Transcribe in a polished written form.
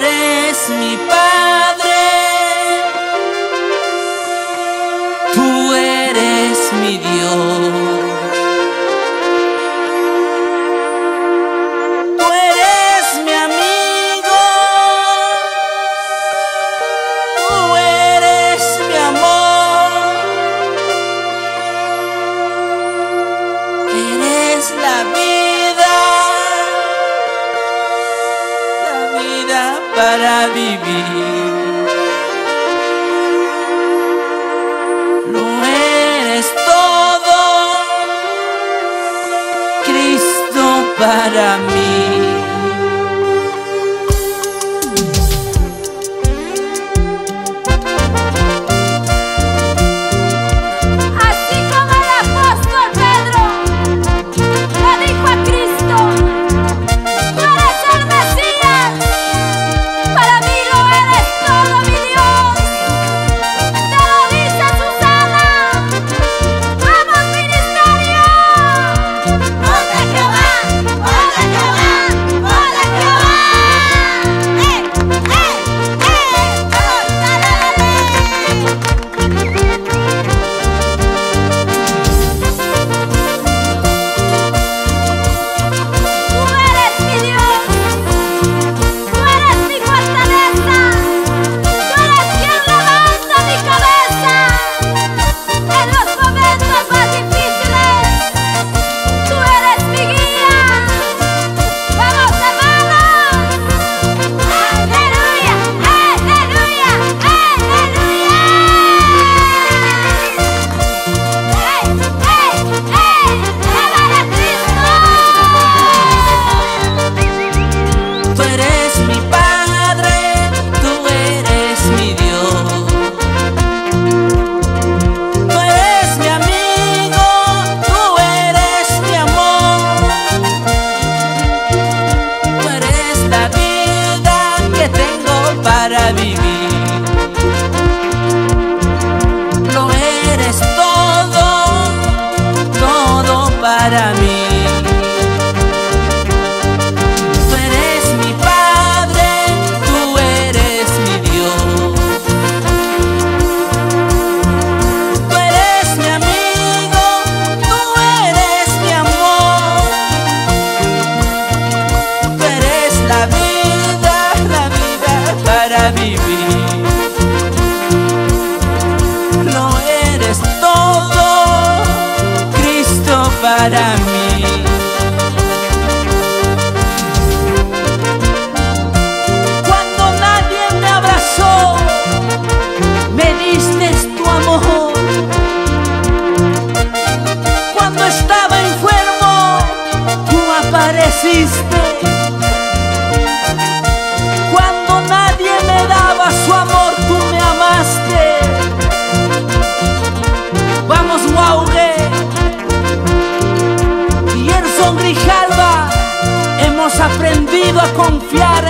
eres mi Padre, tú eres mi Dios. Tú eres mi amigo, tú eres mi amor, eres la vida para vivir. Lo eres todo, Cristo para mí. Así como el apóstol Pedro le dijo a Cristo: tú eres el Mesías, para mí lo eres todo, mi Dios. Te lo dice Susana. ¡Vamos, ministerio! ¡Voz de Jehová! ¡Voz de Jehová! ¡Voz de Jehová! Tú eres mi Dios, tú eres mi fortaleza, tú eres quien levanta mi cabeza en los momentos más difíciles. Tú eres mi guía. Vamos, hermanos. Aleluya, aleluya, aleluya. ¡Alaba a Cristo! Tú eres mi Padre, tú eres mi Dios. Tú eres mi amigo, tú eres mi amor. Tú eres la vida que tengo para vivir. Lo eres todo, todo para mí. Tú eres mi Padre, tú eres mi Dios. Tú eres mi amigo, tú eres mi amor. Tú eres la vida para vivir. Lo eres todo, Cristo para mí. Cuando nadie me abrazó, me diste tu amor. Cuando estaba enfermo, tú apareciste. Cuando nadie me daba su amor, tú me amaste. Vamos, Guaugué y Gerson Grijalva, hemos aprendido a confiar